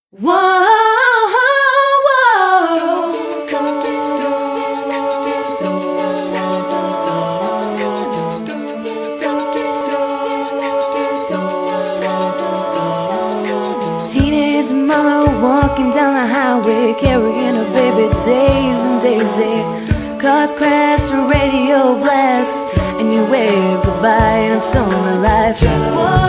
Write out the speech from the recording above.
Whoa, whoa. Teenage mama walking down the highway, carrying her baby days and daisy. Cars crash, radio blast, and you wave goodbye and it's only life. Whoa.